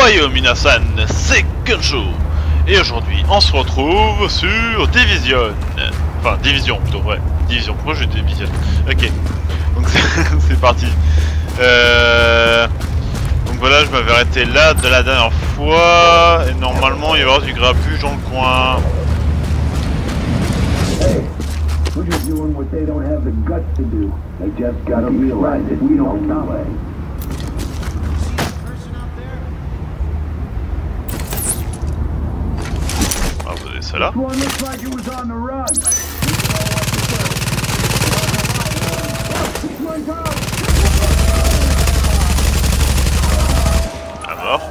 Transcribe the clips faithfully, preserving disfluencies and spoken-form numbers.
Ohio Minasan, c'est Kuncho. Et aujourd'hui, on se retrouve sur Division. Enfin, Division plutôt, ouais. Division, pourquoi je Division? Ok, donc c'est parti. Euh... Donc voilà, je m'avais arrêté là de la dernière fois. Et normalement, il va y avoir du grabuge dans le coin. Hey, we're just doing what they don't have the guts to do. They just gotta realize it. We don't know way. Ah, vous avez ça là. One looks like it was on the run. Alors.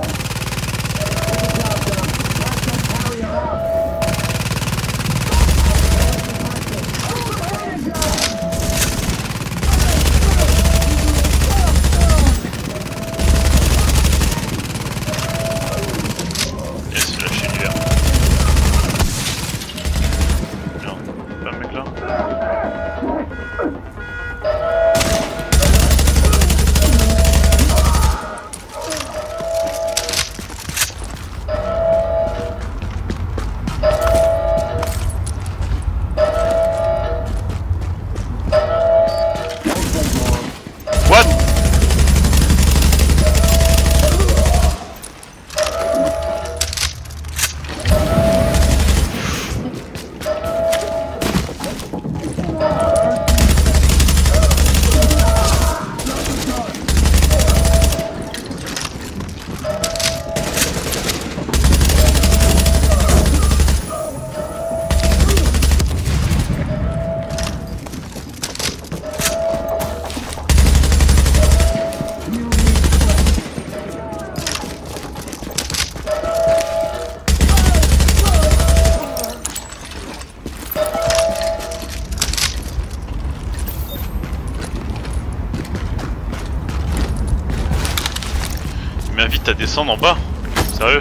M'invite à descendre en bas. Sérieux?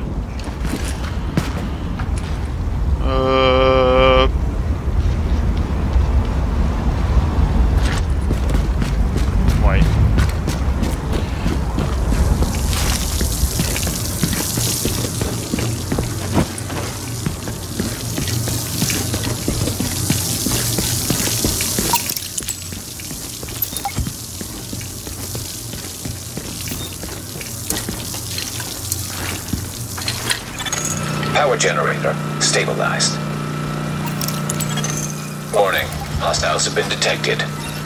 Euh... Ouais. Power generator stabilized. Warning, hostiles have been detected.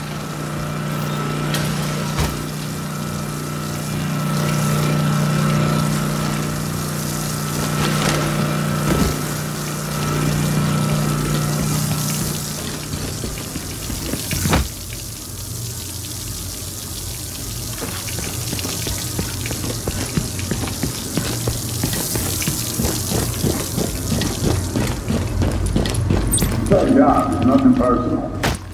Yeah, it's nothing personal.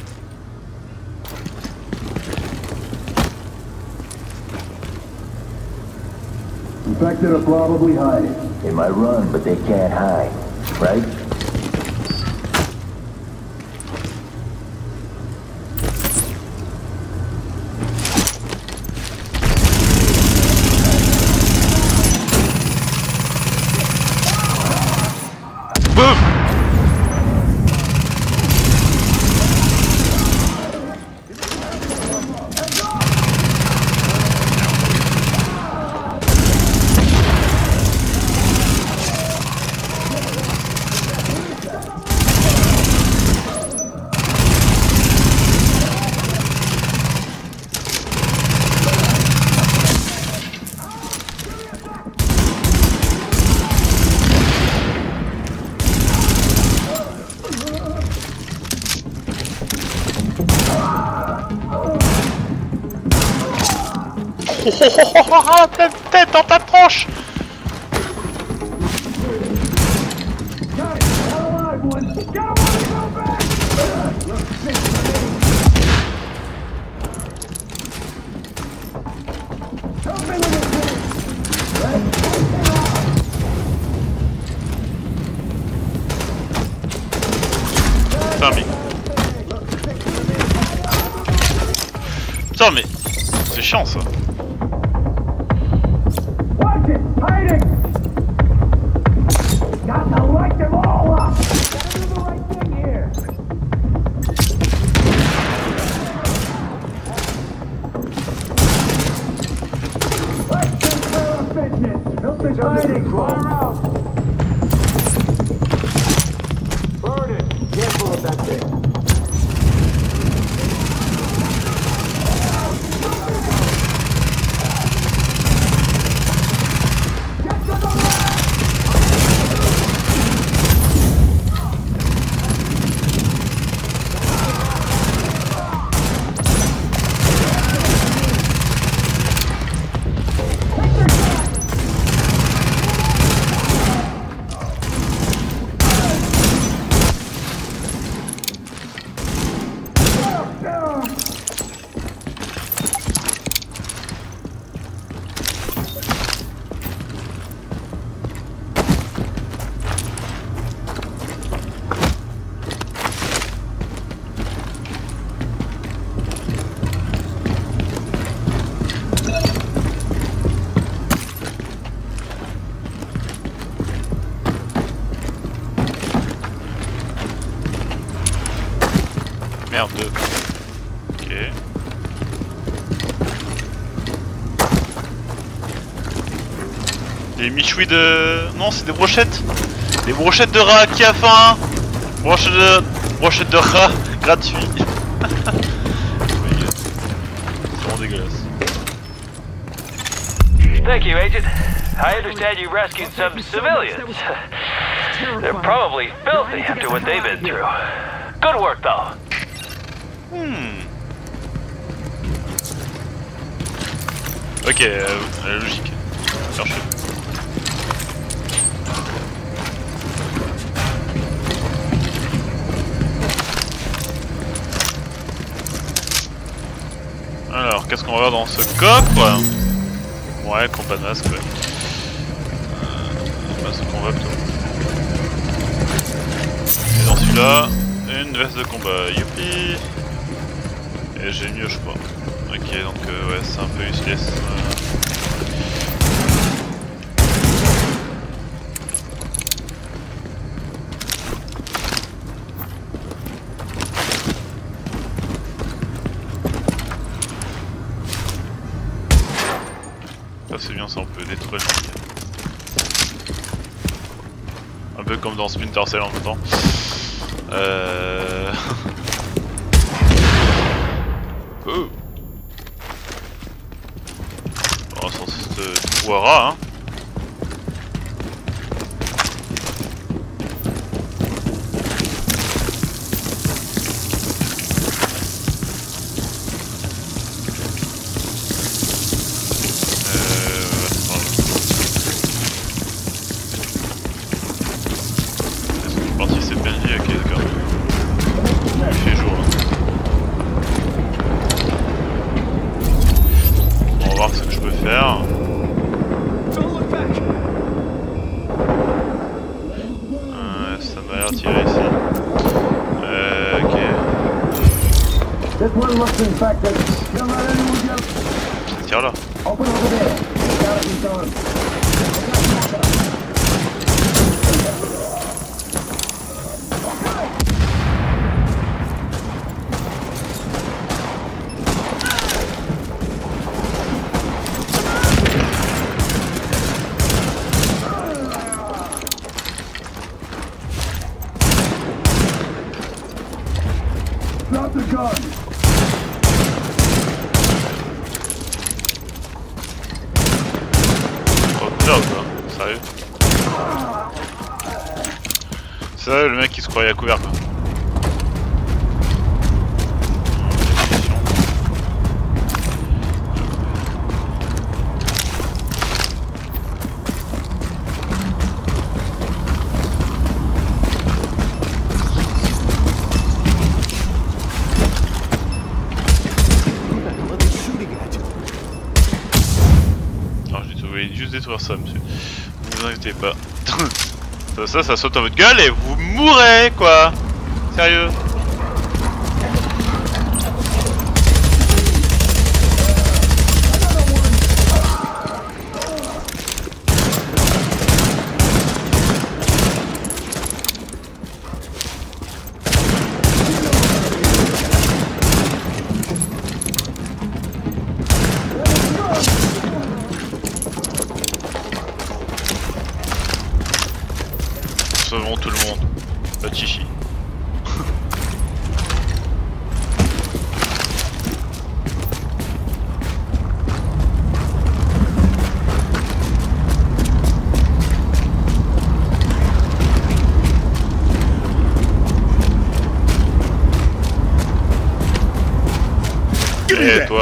Infected are probably hiding. They might run, but they can't hide, right? Boom! Oh oh oh oh oh, la pleine tête dans ta tronche! Putain mais... Putain mais... C'est chiant ça. Watch it! Hiding! Got to light them all up! Gotta do the right thing here! Let's take care of business! Help is hiding! Fire out! Burn it! Careful of that thing! Merde. Ok. Des michouis de... Non, c'est des brochettes. Des brochettes de rat qui a faim. Brochettes de... Brochettes de rat gratuit. C'est vraiment dégueulasse. Thank you, Agent. I understand you rescued some civilians. They're probably filthy after what they've been through. Good work, though. Hmm. Ok, euh, la logique. Cherchez. Alors, qu'est-ce qu'on va voir dans ce coffre? Ouais, compas de masque, ouais. Euh, masque de combat plutôt. Et dans celui-là, une veste de combat, youpi. Et j'ai mieux, je crois. Ok, donc euh, ouais, c'est un peu useless. Euh... Ça c'est bien, ça on peut détruire. Un peu comme dans Splinter Cell en même temps. Euh... Oh. On va sortir ce trou à rat, hein. Tiens là. Drop the gun! Sérieux? Sérieux, le mec qui se croyait à couvert quoi. Alors j'ai trouvé juste détruire ça monsieur. Ne vous inquiétez pas. ça, ça, ça saute à votre gueule et vous mourrez quoi. Sérieux.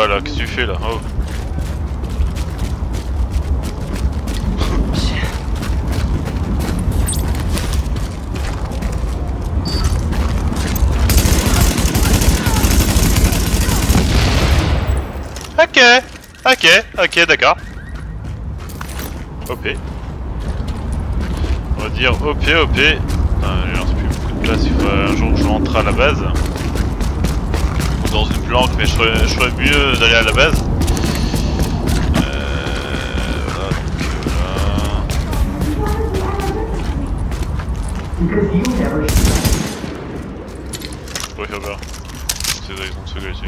quoi là? Qu'est-ce que tu fais là? Oh. Ok, ok, ok, d'accord. O P. On va dire O P, O P. Putain, j'ai plus beaucoup de place, il faudrait un jour que je rentre à la base. Dans une planque, mais je ferais, je ferais mieux d'aller à la base. Euh, voilà, donc là. Ouais, faire peur. C'est vrai, ils ont se gueuler dessus.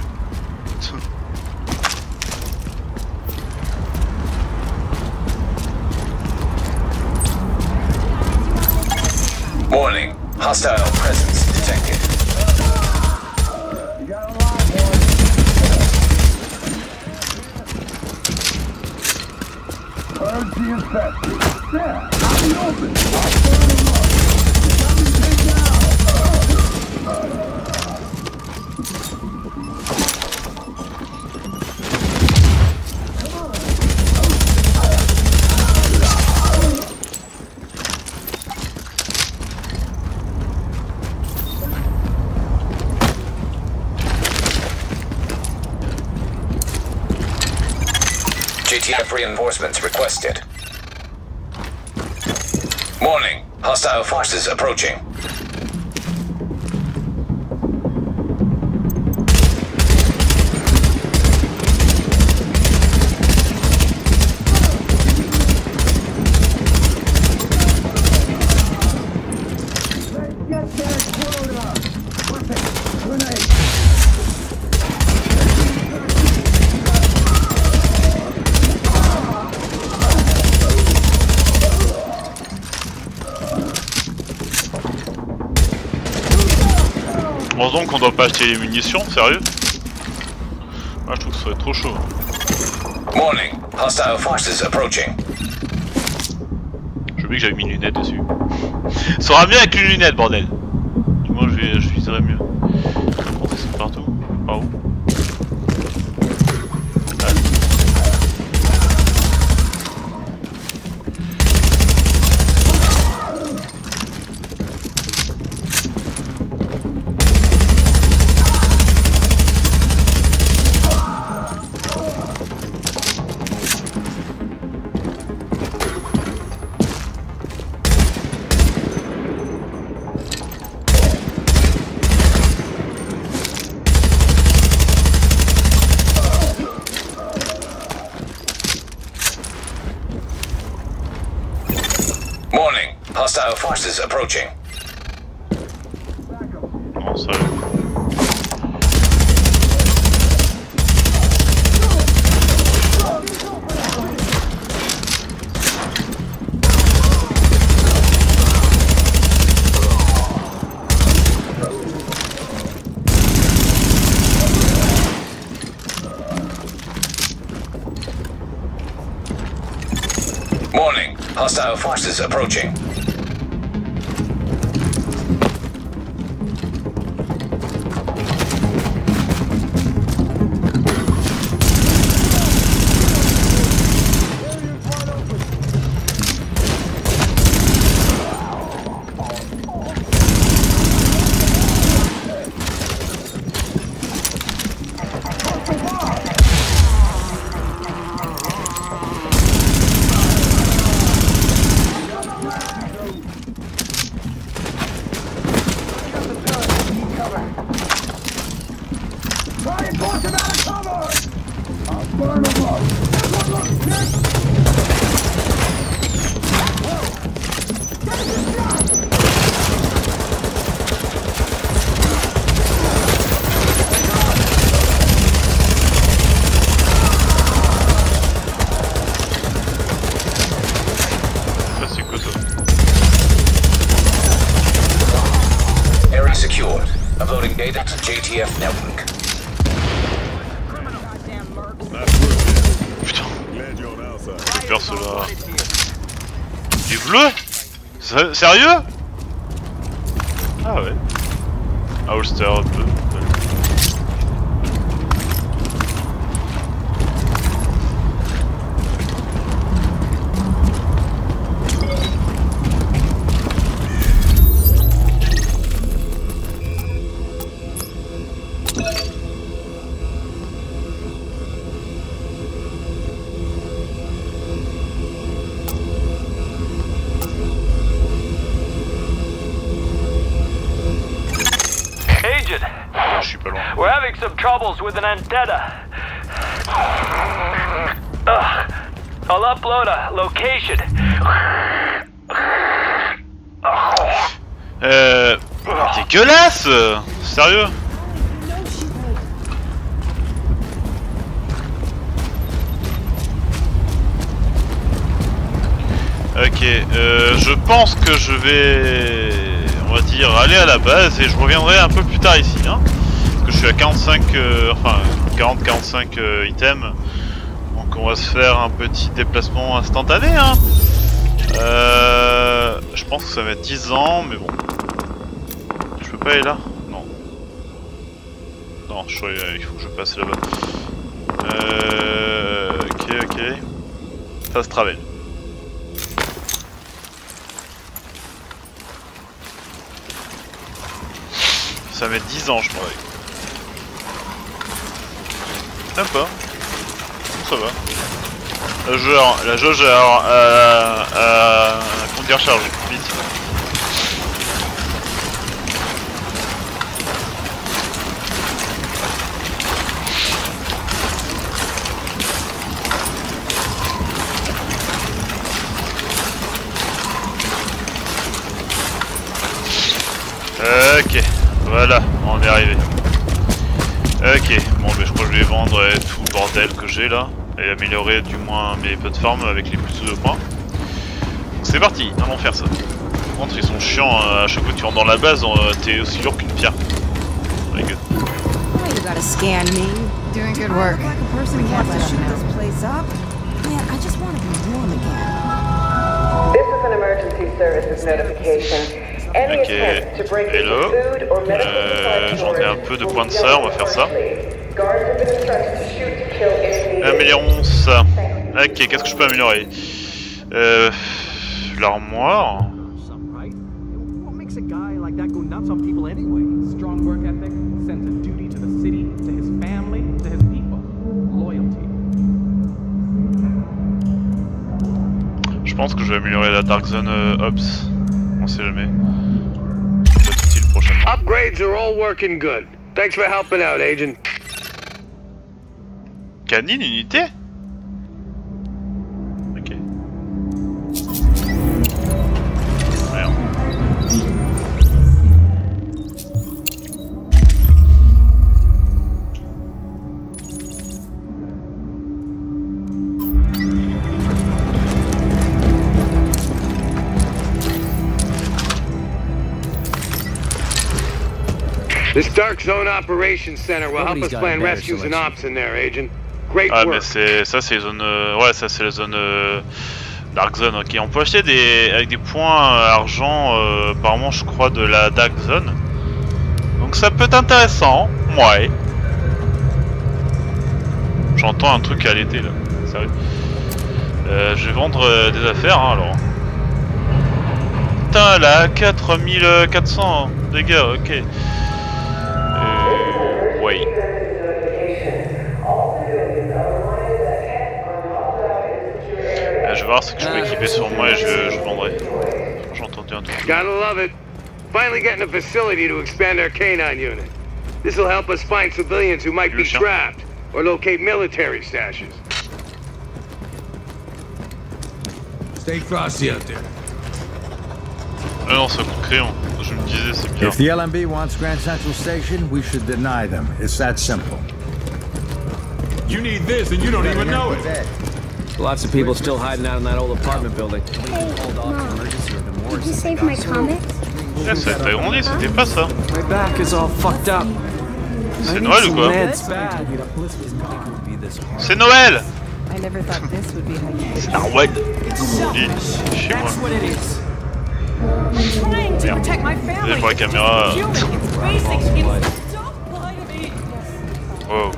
Warning. Hostile presence detected. Purge the infected. There, out in the open. I'll burn them up. Let me take down. G T F reinforcements requested. Warning. Hostile forces approaching. Let's get that quota. Weapon, grenade. Heureusement qu'on doit pas acheter les munitions, sérieux? Moi je trouve que ce serait trop chaud. Warning. Hostile forces approaching. J'ai oublié que j'avais mis une lunette dessus. Ça sera mieux avec une lunette, bordel. Du moins je, vais, je viserai mieux. Bon, ça c'est partout. Par où? Warning. Hostile forces approaching. Non, ça. Warning. Hostile forces approaching. Try and force him out of cover! I'll burn him up! Everyone look, Nick! Take the shot! Ça c'est quoi ça? Area secured. Uploading data to J T F network. Putain, j'ai peur cela. Du bleu? S- Sérieux? Ah ouais. Ah, holster bleu. We're having some troubles with an antenna. Ugh. I'll upload a location. Euh... Dégueulasse! Sérieux? Ok, euh, je pense que je vais, on va dire, aller à la base et je reviendrai un peu plus tard ici, hein, parce que je suis à quarante-cinq, euh, enfin quarante quarante-cinq euh, items, donc on va se faire un petit déplacement instantané, hein. Euh, je pense que ça va être dix ans, mais bon, je peux pas aller là, non, non, je, il faut que je passe là-bas. Euh, ok, ok, fast travel. Ça va mettre dix ans, je crois. Même pas. Ça va. La jauge, la jauge a, a, a, a compte des recharges. Vite. Ok. Voilà, on est arrivé. Ok, bon mais je crois que je vais vendre euh, tout le bordel que j'ai là et améliorer du moins mes plateformes avec les plus de points. Donc c'est parti, allons faire ça. Par contre ils sont chiants, euh, à chaque fois que tu rentres dans la base, euh, t'es aussi lourd qu'une pierre. Very good. You gotta scan me. Doing good work. Like a person who wants to shoot this place up. Man, I just want to be warm again. This is an emergency services notification. Ok, hello, euh, j'en ai un peu de points de ça, on va faire ça. Améliorons ça. Ok, qu'est-ce que je peux améliorer? Euh, l'armoire. Je pense que je vais améliorer la Dark Zone euh, Ops. On sait jamais. Ça peut être utile prochainement. Upgrades are all working good. Thanks for helping out, Agent. Canine unité? Ok. Merde. This Dark Zone Operations Center will help us plan rescues and ops in there, Agent. Great Ah work. mais c'est ça c'est les zones euh, ouais ça c'est les zones euh, Dark Zone. Ok, on peut acheter des avec des points euh, argent euh, apparemment je crois de la Dark Zone. Donc ça peut être intéressant. Ouais. J'entends un truc à l'été là. Sérieux. Euh, je vais vendre euh, des affaires hein, alors. Putain là quatre mille quatre cents dégâts. Ok. Euh, ouais. Euh, je vais voir ce que je peux équiper sur moi et je, je vendrai. J'ai entendu un truc. Gotta love it. Finally getting a facility to expand our canine unit. This will help us find civilians who might be trapped or locate military stashes. Stay frosty out there. Ah non, c'est un coup de crayon. Je me disais, c'est bien. If the L M B wants Grand Central Station, we should deny them. It's that simple. You need this and you don't even know it. Lots of people still hiding out in that old apartment building. Hey, Mom, did you save my comics? Ah, ça t'a grandi, c'était pas ça. My back is all fucked up. C'est Noël ou quoi? C'est Noël! I never thought this would be how you C'est Noël! Dis, chez moi. Merde. Désolé pour la caméra. Wow.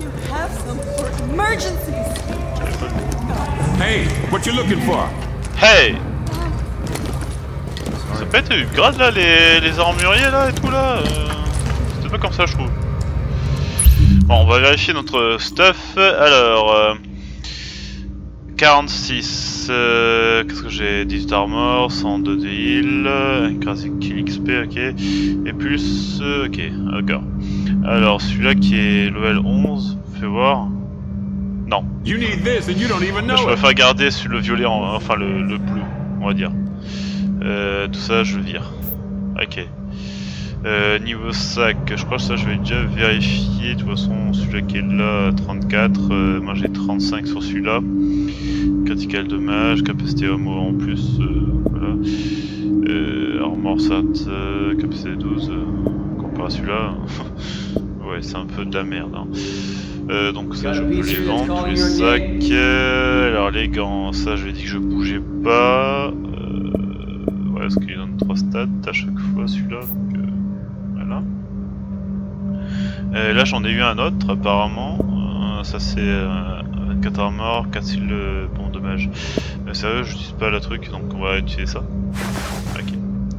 Hey, what you looking for? Hey! Ça peut être eu grade là, les, les armuriers là et tout là. Euh, C'était pas comme ça, je trouve. Bon, on va vérifier notre stuff. Alors, euh, quarante-six. Euh, Qu'est-ce que j'ai? dix d'armor, cent deux de heal, grâce à kill X P, ok. Et plus. Euh, ok, d'accord. Alors, celui-là qui est level onze, fais voir. Non. You need this and you don't even know Je it. préfère garder sur le violet, en, enfin le, le bleu, on va dire. Euh, tout ça, je vire. Ok. Euh, niveau sac, je crois que ça, je vais déjà vérifier. De toute façon, celui-là qui est là, trente-quatre. Euh, moi, j'ai trente-cinq sur celui-là. Critical dommage, capacité homo en plus. Euh, voilà. Euh, armor sat, euh, capacité douze. Euh, comparé à celui-là. Ouais, c'est un peu de la merde. Hein. Euh, donc ça je peux les vendre, tous les sacs. Euh, alors les gants, ça je lui ai dit que je bougeais pas. Euh, ouais, parce qu'il donne trois stats à chaque fois celui-là. Donc euh, voilà. Euh, là j'en ai eu un autre apparemment. Euh, ça c'est euh, quatre armor, quatre styles de bon dommage. Euh, sérieux, je n'utilise pas le truc donc on va utiliser ça. Ok.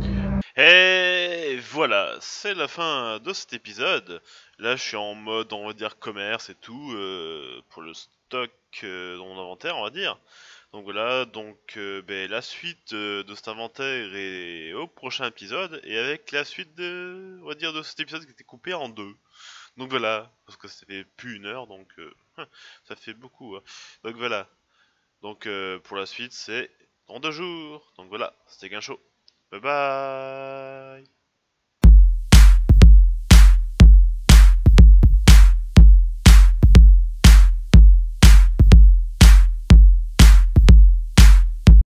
Et voilà, c'est la fin de cet épisode. Là je suis en mode on va dire commerce et tout euh, pour le stock euh, dans mon inventaire on va dire. Donc voilà, donc euh, ben, la suite euh, de cet inventaire est au prochain épisode et avec la suite de, on va dire, de cet épisode qui était coupé en deux. Donc voilà, parce que ça fait plus une heure donc euh, ça fait beaucoup. Hein. Donc voilà, donc euh, pour la suite c'est dans deux jours. Donc voilà, c'était Guincho. Bye bye.